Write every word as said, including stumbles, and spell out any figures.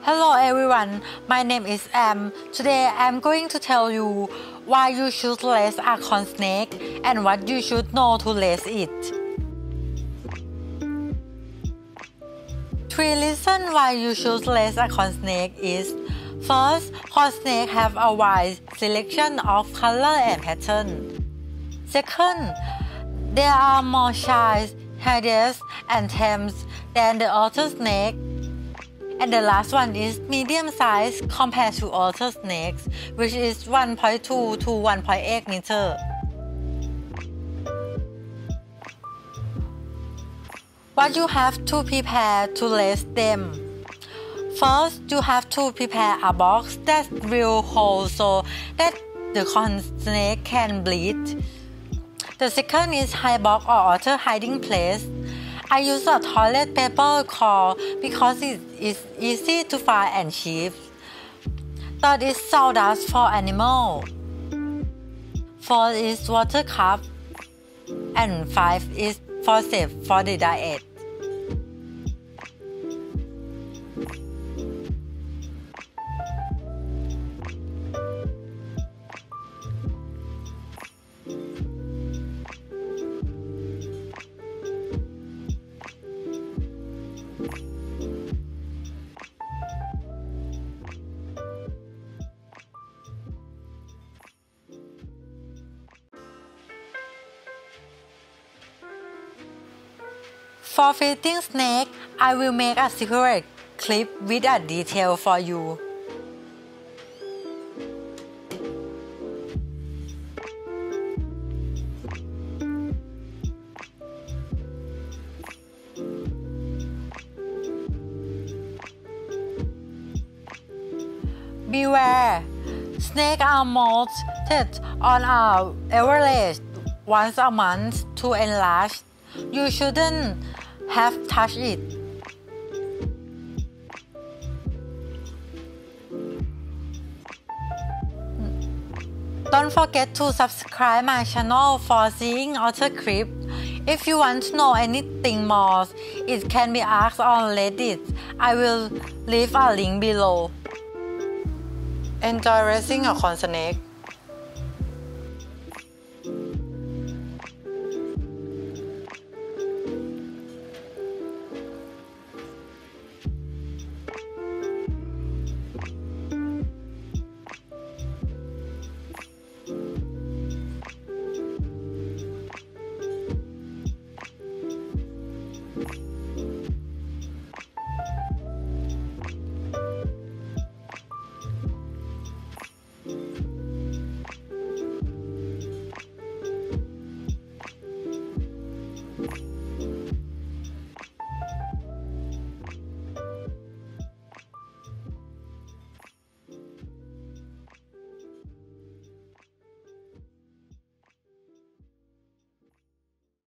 Hello everyone, my name is Am. Today I'm going to tell you why you should raise a corn snake and what you should know to raise it. Three reasons why you should raise a corn snake is: first, corn snakes have a wide selection of color and pattern. Second, there are more shy, hardier, and tame than the other snake. And the last one is medium size compared to other snakes, which is one point two to one point eight meter. What you have to prepare to raise them. First, you have to prepare a box that will hold so that the corn snake can breathe. The second is high box or other hiding place. I use a toilet paper core because it is easy to find and cheap. Third is sawdust for animal. Fourth is water cup. And five is for safe for the diet. For feeding snake, I will make a separate clip with a detail for you. Beware! Snakes are molted on an average once a month to enlarge. You shouldn't have touched it. Don't forget to subscribe my channel for seeing other clips. If you want to know anything more, it can be asked on Reddit. I will leave a link below. Enjoy raising a corn snake.